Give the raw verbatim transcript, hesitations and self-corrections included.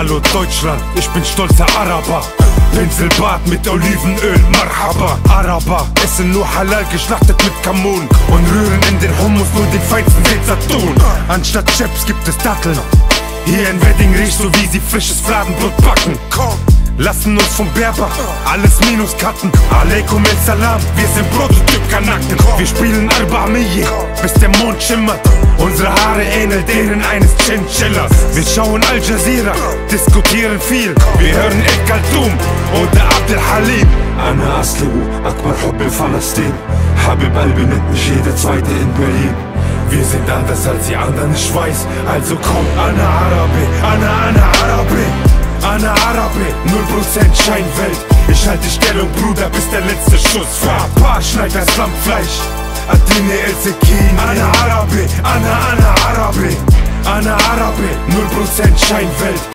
Hallo Deutschland, ich bin stolzer Araber. Pinselbart mit Olivenöl, Marhaba. Araber essen nur halal geschlachtet mit Kamun und rühren in den Hummus nur den feinsten Sensatun. Anstatt Chips gibt es Datteln. Hier in Wedding riecht so wie sie frisches Fladenbrot backen. Lassen uns vom Berber alles minus cutten. Aleikum el Salam, wir sind Prototyp-Kanaken. Wir spielen Arba-Mille, bis der Mond schimmert. Unsere Haare ähneln denen eines Chinchillas. Wir schauen Al Jazeera, diskutieren viel. Wir hören El Kaltoum oder Abdel Halim. Ana Asli u Akbar Hubbi Falastin. Habib Albi nennt mich jeder Zweite in Berlin. Wir sind anders als die anderen, ich weiß. Also komm, Ana Arabi, Ana Ana Arabi. Ana Arabi, null Prozent Scheinwelt. Ich halte Stellung, Bruder, bis der letzte Schuss fällt. Paar schneid das Lammfleisch, Adine El Sekin. Ana Arabi, Ana Ana Arabi. Ana Arabi, null Prozent Scheinwelt.